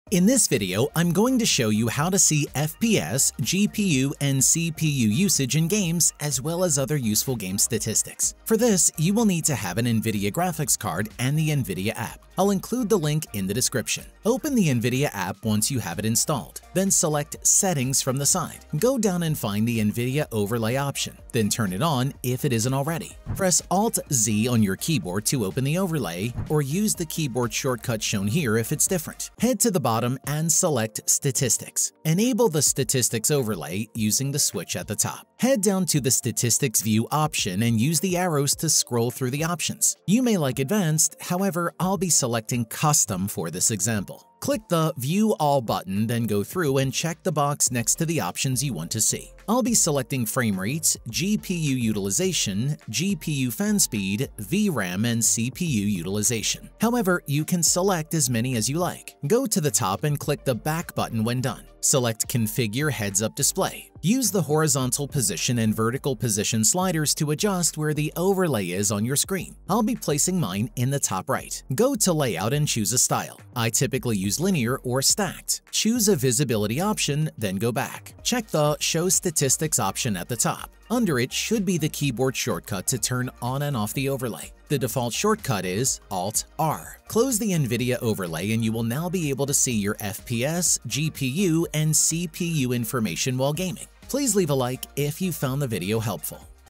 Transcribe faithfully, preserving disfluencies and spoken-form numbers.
In this video, I'm going to show you how to see F P S, G P U, and C P U usage in games, as well as other useful game statistics. For this, you will need to have an NVIDIA graphics card and the NVIDIA app. I'll include the link in the description. Open the NVIDIA app once you have it installed. Then select Settings from the side. Go down and find the NVIDIA Overlay option. Then turn it on if it isn't already. Press Alt Z on your keyboard to open the overlay, or use the keyboard shortcut shown here if it's different. Head to the bottom and select Statistics. Enable the Statistics overlay using the switch at the top. Head down to the Statistics View option and use the arrows to scroll through the options. You may like Advanced, however, I'll be selecting Custom for this example. Click the View All button, then go through and check the box next to the options you want to see. I'll be selecting frame rates, G P U utilization, G P U fan speed, V RAM, and C P U utilization. However, you can select as many as you like. Go to the top and click the back button when done. Select Configure Heads-Up Display. Use the horizontal position and vertical position sliders to adjust where the overlay is on your screen. I'll be placing mine in the top right. Go to Layout and choose a style. I typically use linear or stacked. Choose a visibility option, then go back. Check the Show Statistics option at the top. Under it should be the keyboard shortcut to turn on and off the overlay. The default shortcut is Alt R. Close the NVIDIA overlay and you will now be able to see your F P S, G P U, and C P U information while gaming. Please leave a like if you found the video helpful.